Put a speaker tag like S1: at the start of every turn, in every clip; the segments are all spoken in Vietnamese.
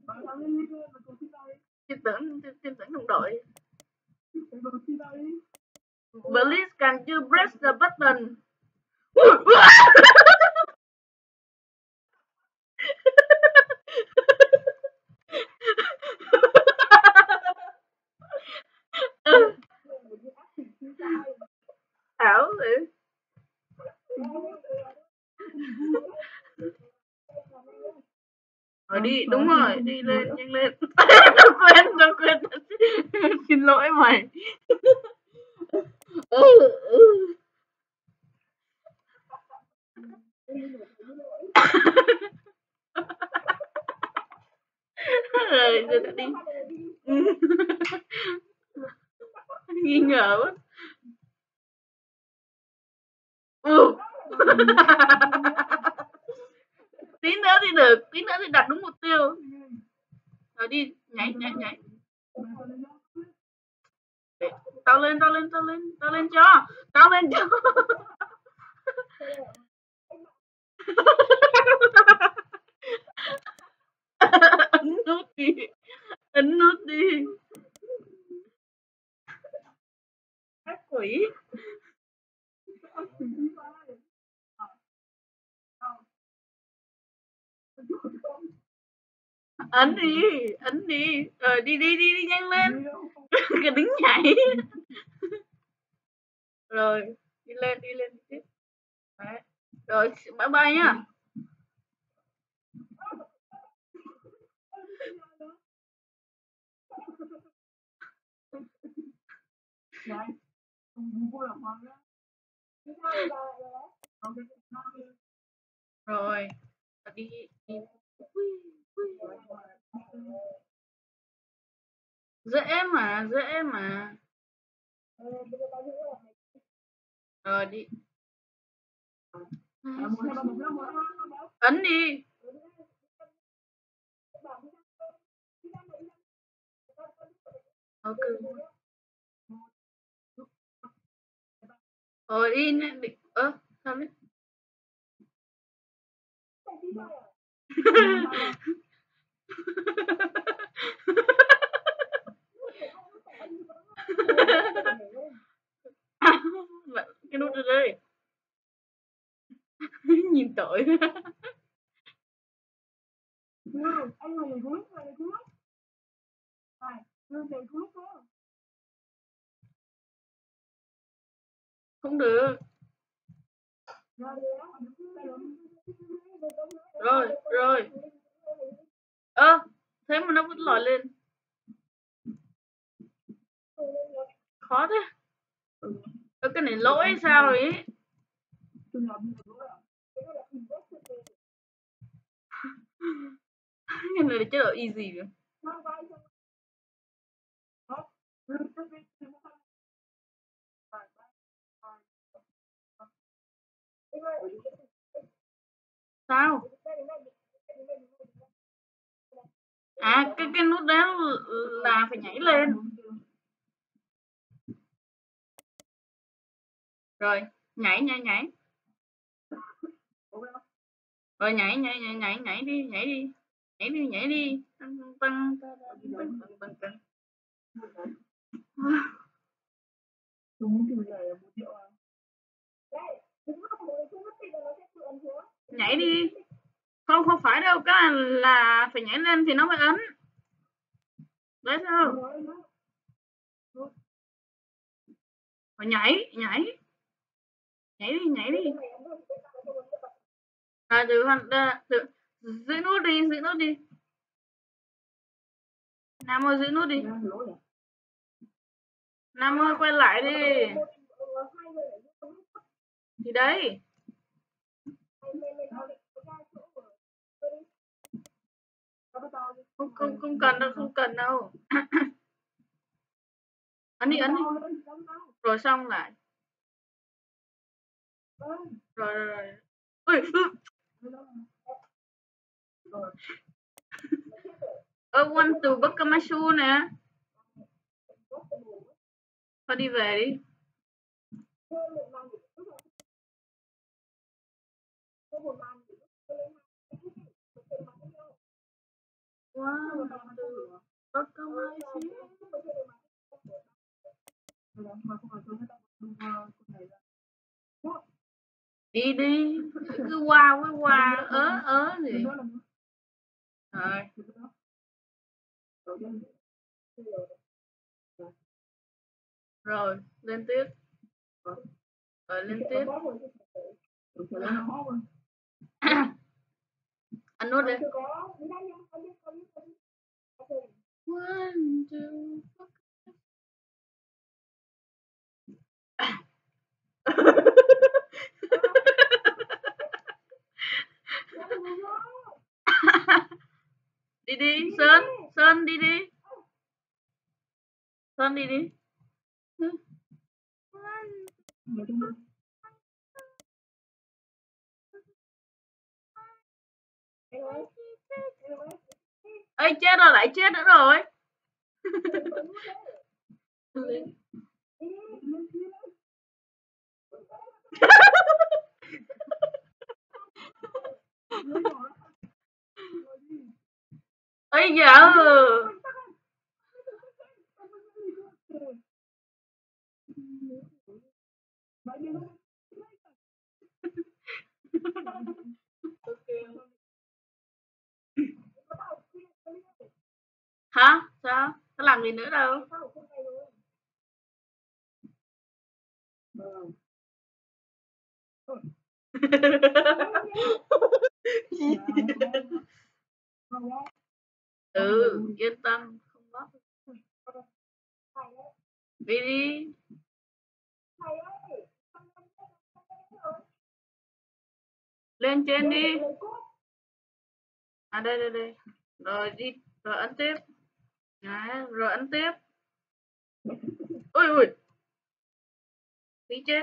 S1: Tin tưởng đồng đội. Please can you press the button? Ảo vậy. Rồi đi, đúng rồi, đi lên, nhanh lên. Tao quên. Xin lỗi mày. Rồi, giờ tao đi. Nghi ngờ quá. Tí nữa thì được, tí nữa thì đặt đúng mục tiêu. Rồi đi, nhảy. Tao lên cho. Ấn nút đi. Ác quỷ. Ấn đi. Rồi đi nhanh lên. Cái đứng nhảy. Rồi, đi lên tiếp. Đấy. Rồi, bye bye nhá. Rồi, đi. Dễ mà. Rồi đi. Ấn đi. Ok. Rồi đi. Sao đấy? Cái nút đây. Nhìn tội. Không được. Rồi. Thế mà nó vẫn lòi lên. Khó thế. Cái này lỗi sao rồi ấy. Cái này là chế độ easy rồi. Sao? À, cái nút đó là phải nhảy lên. Rồi, nhảy. Rồi nhảy đi. Tăng. Nhảy đi. Không phải đâu, cái là phải nhảy lên thì nó mới ấn. Đấy sao? Rồi nhảy đi. À, giữ nút đi. Nam ơi, giữ nút đi. Nam ơi, quay lại đi. Thì đấy. Không cần đâu. Ấn đi. Rồi xong lại. Rồi. Ui. Want to buckle my shoe nè. Thôi đi về đi. One, two, bất có mấy xíu. Đi đi, cứ qua với qua ớ gì. Rồi, lên tiếp. Rồi lên tiếp. Anh nốt đi. One, two. Đi đi, Sơn đi đi. Sơn đi đi. Ê, chết rồi, lại chết nữa rồi. Ây giờ hả? Sao? Có làm gì nữa đâu. Yên tâm, không bóc. Đi đi. Lên trên đi. À đây. Rồi đi, rồi ấn tiếp. Đấy, rồi ấn tiếp. Ui. Tí chết.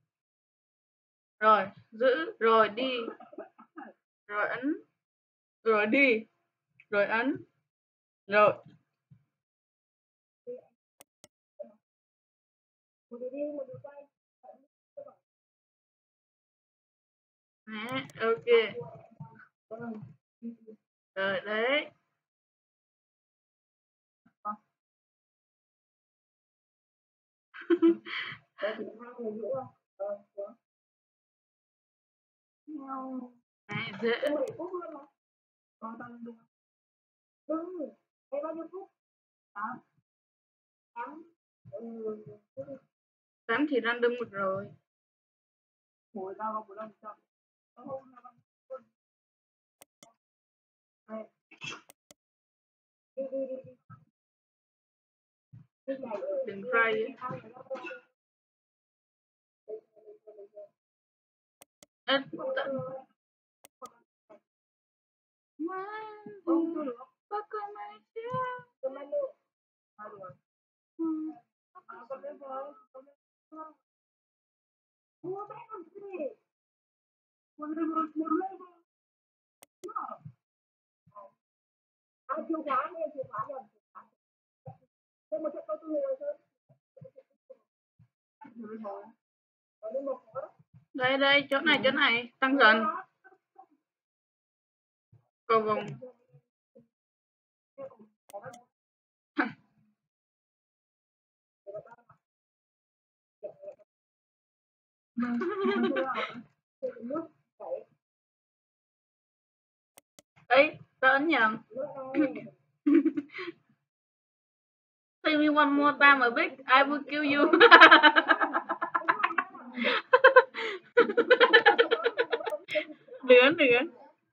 S1: Rồi, giữ, rồi đi. Rồi ấn. Rồi đi. Rồi ấn. Rồi. Đấy, ok. Rồi đấy. Này, dễ. Tám thì random một rồi. Đừng fry ấy. Đây, chỗ này, tăng dần. Cầu vồng. Ấy, tao ấn nhầm. Say me one more time a big, I will kill you. Đừng.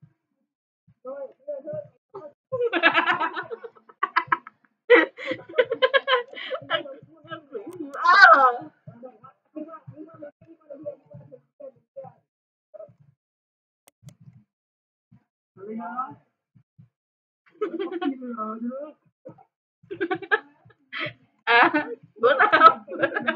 S1: À, của tao.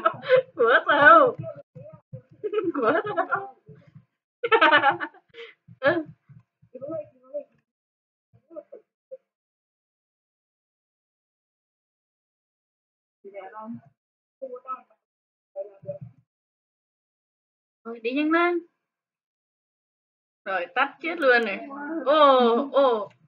S1: Rồi, đi nhanh lên. Rồi, tắt chết luôn này. Ồ.